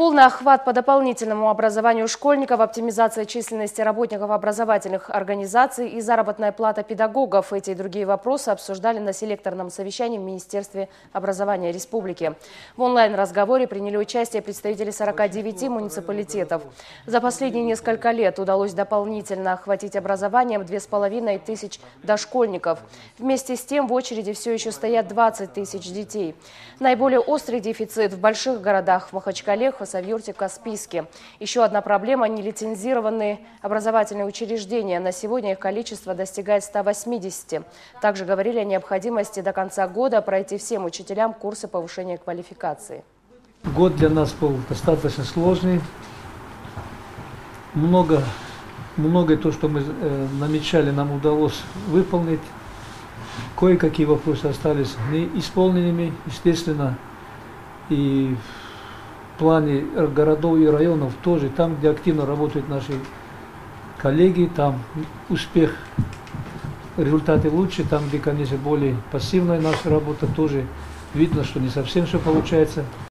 Полный охват по дополнительному образованию школьников, оптимизация численности работников образовательных организаций и заработная плата педагогов. Эти и другие вопросы обсуждали на селекторном совещании в Министерстве образования Республики. В онлайн-разговоре приняли участие представители 49 муниципалитетов. За последние несколько лет удалось дополнительно охватить образованием 2500 дошкольников. Вместе с тем в очереди все еще стоят 20 тысяч детей. Наиболее острый дефицит в больших городах – в Махачкале, Хасавюрте, Каспийске. Еще одна проблема – нелицензированные образовательные учреждения. На сегодня их количество достигает 180. Также говорили о необходимости до конца года пройти всем учителям курсы повышения квалификации. Год для нас был достаточно сложный. Многое то, что мы намечали, нам удалось выполнить. Кое-какие вопросы остались неисполненными, естественно. И в плане городов и районов тоже, там, где активно работают наши коллеги, там успех, результаты лучше, там, где, конечно, более пассивная наша работа, тоже видно, что не совсем все получается.